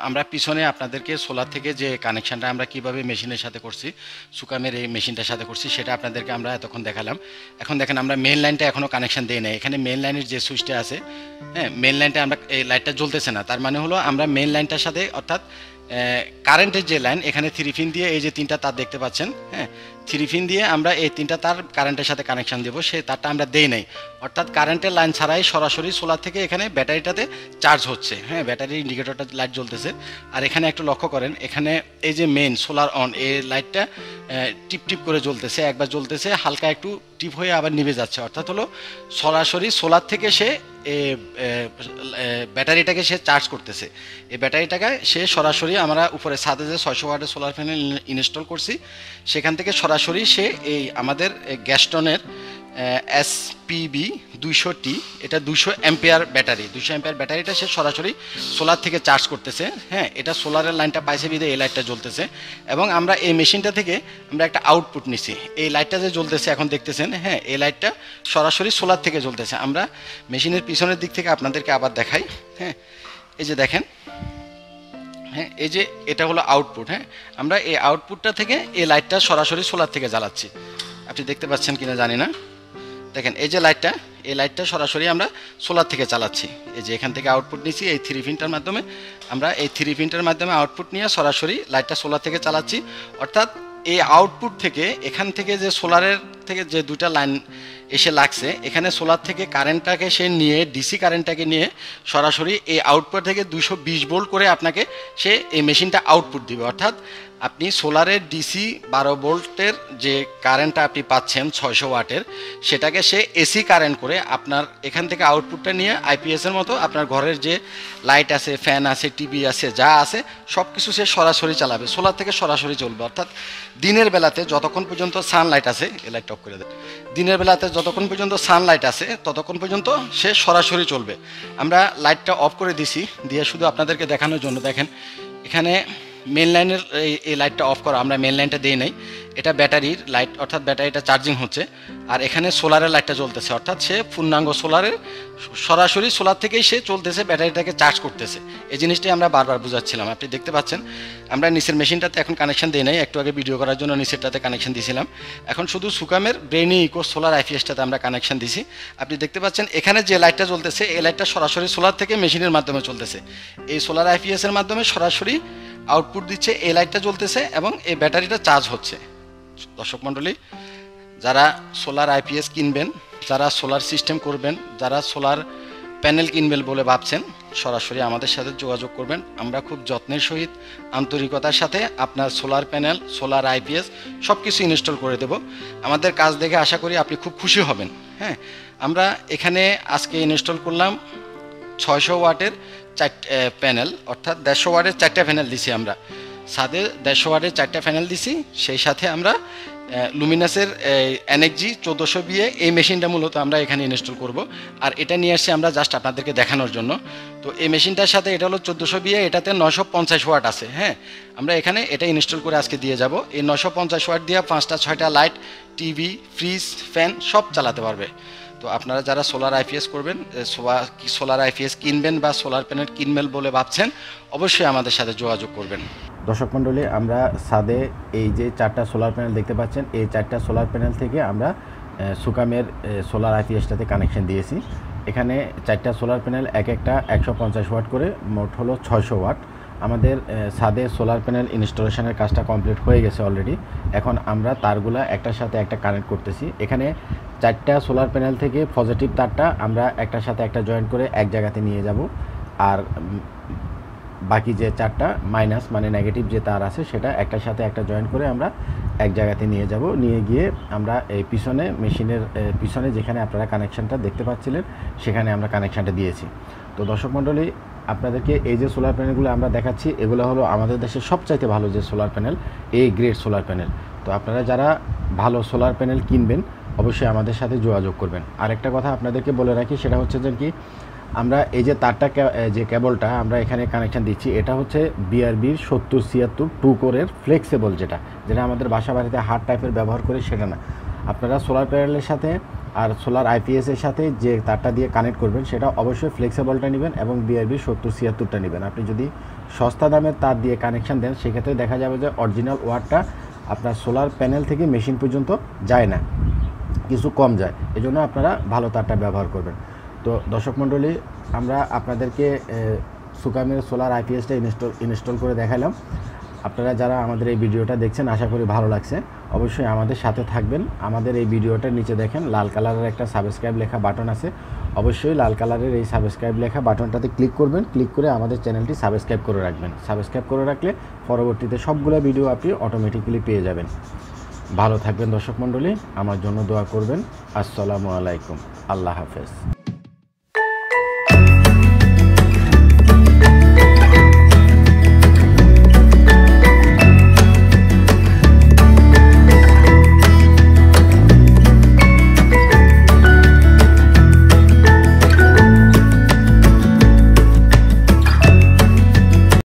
আমরা পিছনে আপনাদেরকে সোলার থেকে যে কানেকশানটা আমরা কিভাবে মেশিনের সাথে করছি, সুকামের এই মেশিনটার সাথে করছি, সেটা আপনাদেরকে আমরা এতক্ষণ দেখালাম। এখন দেখেন আমরা মেন লাইনটা এখনও কানেকশান দিই নাই। এখানে মেন লাইনের যে সুইচটা আছে, হ্যাঁ, মেন লাইনটা আমরা এই লাইটটা জ্বলতেছে না, তার মানে হলো আমরা মেন লাইনটার সাথে অর্থাৎ কারেন্টের যে লাইন, এখানে 3 পিন দিয়ে এই যে 3টা তার দেখতে পাচ্ছেন, হ্যাঁ, 3 পিন দিয়ে আমরা এই 3টা তার কারেন্টের সাথে কানেকশান দেবো, সেই তারটা আমরা দেই নাই। অর্থাৎ কারেন্টের লাইন ছাড়াই সরাসরি সোলার থেকে এখানে ব্যাটারিটাতে চার্জ হচ্ছে, হ্যাঁ, ব্যাটারি ইন্ডিকেটরটা লাইট জ্বলতেছে। আর এখানে একটু লক্ষ্য করেন, এখানে এই যে মেন সোলার অন, এই লাইটটা টিপ টিপ করে জ্বলতেছে, একবার জ্বলতেছে, হালকা একটু টিপ হয়ে আবার নিভে যাচ্ছে। অর্থাৎ হলো সরাসরি সোলার থেকে সে ব্যাটারিটাকে সে চার্জ করতেছে। এই ব্যাটারিটাকে সে সরাসরি আমরা উপরে ছাদে যে 600 ওয়াটের সোলার প্যানেল ইনস্টল করছি, সেখান থেকে সরাসরি সে এই আমাদের গ্যাস্টনের SPB 200T, এটা 200 অ্যাম্পিয়ার ব্যাটারি, 200 অ্যাম্পিয়ার ব্যাটারিটা সে সরাসরি সোলার থেকে চার্জ করতেছে। হ্যাঁ, এটা সোলারের লাইনটা পাইছে বিধে এই লাইটটা জ্বলতেছে। এবং আমরা এই মেশিনটা থেকে আমরা একটা আউটপুট নিছি, এই লাইটটা যে জ্বলতেছে এখন দেখতেছেন, হ্যাঁ, এই লাইটটা সরাসরি সোলার থেকে জ্বলতেছে। আমরা মেশিনের পিছনের দিক থেকে আপনাদেরকে আবার দেখাই। হ্যাঁ, এই যে দেখেন, হ্যাঁ, এই যে এটা হলো আউটপুট। হ্যাঁ, আমরা এই আউটপুটটা থেকে এই লাইটটা সরাসরি সোলার থেকে জ্বালাচ্ছি। আপনি দেখতে পাচ্ছেন কিনা জানি না, দেখেন এই যে লাইটটা, এই লাইটটা সরাসরি আমরা সোলার থেকে চালাচ্ছি। এই যে এখান থেকে আউটপুট নিচ্ছি এই 3 পিনটার মাধ্যমে, আমরা এই 3 পিনটার মাধ্যমে আউটপুট নিয়ে সরাসরি লাইটটা সোলার থেকে চালাচ্ছি। অর্থাৎ এই আউটপুট থেকে, এখান থেকে যে সোলারের থেকে যে দুটা লাইন এসে লাগছে, এখানে সোলার থেকে কারেন্টটাকে সে নিয়ে, ডিসি কারেন্টটাকে নিয়ে সরাসরি এই আউটপুট থেকে 220 ভোল্ট করে আপনাকে সে এই মেশিনটা আউটপুট দিবে। অর্থাৎ আপনি সোলারের ডিসি 12 ভোল্টের যে কারেন্টটা আপনি পাচ্ছেন 600 ওয়াটের, সেটাকে সে এসি কারেন্ট করে আপনার এখান থেকে আউটপুটটা নিয়ে আইপিএসের মতো আপনার ঘরের যে লাইট আছে, ফ্যান আছে, টিভি আছে, যা আছে সব কিছু সে সরাসরি চালাবে, সোলার থেকে সরাসরি চলবে। অর্থাৎ দিনের বেলাতে যতক্ষণ পর্যন্ত সানলাইট আছে, এই লাইট অফ করে দেয়, দিনের বেলাতে যতক্ষণ পর্যন্ত সানলাইট আছে ততক্ষণ পর্যন্ত সে সরাসরি চলবে। আমরা লাইটটা অফ করে দিছি, দিয়ে শুধু আপনাদেরকে দেখানোর জন্য, দেখেন এখানে মেন লাইনের এই লাইটটা অফ করা, আমরা মেন লাইনটা দিই নাই, এটা ব্যাটারির লাইট, অর্থাৎ ব্যাটারিটা চার্জিং হচ্ছে। আর এখানে সোলারের লাইটটা জ্বলতেছে, অর্থাৎ সে পূর্ণাঙ্গ সোলারের সরাসরি সোলার থেকেই সে চলতেছে, ব্যাটারিটাকে চার্জ করতেছে। এই জিনিসটাই আমরা বারবার বুঝাচ্ছিলাম। আপনি দেখতে পাচ্ছেন আমরা নিচের মেশিনটাতে এখন কানেকশন দিই নাই, একটু আগে ভিডিও করার জন্য নিচেরটাতে কানেকশন দিয়েছিলাম। এখন শুধু সুকামের ব্রেনি ইকো সোলার আইপিএসটাতে আমরা কানেকশন দিছি। আপনি দেখতে পাচ্ছেন এখানে যে লাইটটা জ্বলতেছে, এই লাইটটা সরাসরি সোলার থেকে মেশিনের মাধ্যমে চলতেছে। এই সোলার আইপিএসের মাধ্যমে সরাসরি আউটপুট দিচ্ছে, এই লাইটটা জ্বলতেছে এবং এই ব্যাটারিটা চার্জ হচ্ছে। দর্শক মণ্ডলী, যারা সোলার আইপিএস কিনবেন, যারা সোলার সিস্টেম করবেন, যারা সোলার প্যানেল কিনবেন বলে ভাবছেন, সরাসরি আমাদের সাথে যোগাযোগ করবেন। আমরা খুব যত্নের সহিত, আন্তরিকতার সাথে আপনার সোলার প্যানেল, সোলার আইপিএস সব কিছু ইনস্টল করে দেব। আমাদের কাজ দেখে আশা করি আপনি খুব খুশি হবেন। হ্যাঁ, আমরা এখানে আজকে ইনস্টল করলাম 600 ওয়াটের 4 প্যানেল, অর্থাৎ 150 ওয়াটের 4টা প্যানেল দিছি। আমরা ছাদে 150 ওয়াটের 4টা প্যানেল দিছি, সেই সাথে আমরা লুমিনাসের NXG 1400 BA এই মেশিনটা মূলত আমরা এখানে ইনস্টল করব। আর এটা নিয়ে আসছি আমরা জাস্ট আপনাদেরকে দেখানোর জন্য। তো এই মেশিনটার সাথে এটা হলো 1400 BA, এটাতে 950 ওয়াট আছে। হ্যাঁ, আমরা এখানে এটা ইনস্টল করে আজকে দিয়ে যাব। এই 950 ওয়াট দিয়ে 5টা 6টা লাইট, টিভি, ফ্রিজ, ফ্যান সব চালাতে পারবে। তো আপনারা যারা সোলার আইপিএস করবেন, সোলার আইপিএস কিনবেন বা সোলার প্যানেল কিনবেন বলে ভাবছেন, অবশ্যই আমাদের সাথে যোগাযোগ করবেন। দর্শক মণ্ডলী, আমরা ছাদে এই যে 4টা সোলার প্যানেল দেখতে পাচ্ছেন, এই 4টা সোলার প্যানেল থেকে আমরা সুকামের সোলার আইপিএসটাতে কানেকশন দিয়েছি। এখানে 4টা সোলার প্যানেল এক একটা 150 ওয়াট করে, মোট হলো 600 ওয়াট। আমাদের ছাদে সোলার প্যানেল ইনস্টলেশনের কাজটা কমপ্লিট হয়ে গেছে অলরেডি। এখন আমরা তারগুলা একটার সাথে একটা কানেক্ট করতেছি। এখানে 4টা সোলার প্যানেল থেকে পজিটিভ তারটা আমরা একটার সাথে একটা জয়েন করে এক জায়গাতে নিয়ে যাব, আর বাকি যে 4টা মাইনাস মানে নেগেটিভ যে তার আছে সেটা একটার সাথে একটা জয়েন করে আমরা এক জায়গাতে নিয়ে যাব। নিয়ে গিয়ে আমরা এই পিছনে মেশিনের পিছনে যেখানে আপনারা কানেকশানটা দেখতে পাচ্ছিলেন সেখানে আমরা কানেকশানটা দিয়েছি। তো দর্শক মণ্ডলী, আপনাদেরকে এই যে সোলার প্যানেলগুলো আমরা দেখাচ্ছি, এগুলো হলো আমাদের দেশের সবচাইতে ভালো যে সোলার প্যানেল, এই গ্রেড সোলার প্যানেল। তো আপনারা যারা ভালো সোলার প্যানেল কিনবেন অবশ্যই আমাদের সাথে যোগাযোগ করবেন। আরেকটা কথা আপনাদেরকে বলে রাখি, সেটা হচ্ছে যে কি, আমরা এই যে তারটা যে কেবলটা আমরা এখানে কানেকশান দিচ্ছি, এটা হচ্ছে BRBর 7076 2 কোরের ফ্লেক্সিবল, যেটা আমাদের বাসা বাড়িতে হার্ড টাইপের ব্যবহার করে সেটা না। আপনারা সোলার প্যানেলের সাথে আর সোলার আইপিএসের সাথে যে তারটা দিয়ে কানেক্ট করবেন সেটা অবশ্যই ফ্লেক্সিবলটা নেবেন এবং BRBর 7076টা নেবেন। আপনি যদি সস্তা দামের তার দিয়ে কানেকশান দেন, সেক্ষেত্রে দেখা যাবে যে অরিজিনাল ওয়্যারটা আপনার সোলার প্যানেল থেকে মেশিন পর্যন্ত যায় না, কিছু কম যায়। এজন্য আপনারা ভালো তারটা ব্যবহার করবেন। তো দর্শক মণ্ডলী, আমরা আপনাদেরকে সুকামের সোলার আইপিএসটা ইনস্টল করে দেখালাম। আপনারা যারা আমাদের এই ভিডিওটা দেখছেন, আশা করি ভালো লাগছে। অবশ্যই আমাদের সাথে থাকবেন। আমাদের এই ভিডিওটার নিচে দেখেন লাল কালারের একটা সাবস্ক্রাইব লেখা বাটন আছে। অবশ্যই লাল কালারের এই সাবস্ক্রাইব লেখা বাটনটাতে ক্লিক করবেন। ক্লিক করে আমাদের চ্যানেলটি সাবস্ক্রাইব করে রাখবেন। সাবস্ক্রাইব করে রাখলে পরবর্তীতে সবগুলো ভিডিও আপনি অটোমেটিক্যালি পেয়ে যাবেন। ভালো থাকবেন দর্শক মণ্ডলী, আমার জন্য দোয়া করবেন। আসসালামু আলাইকুম, আল্লাহ হাফেজ।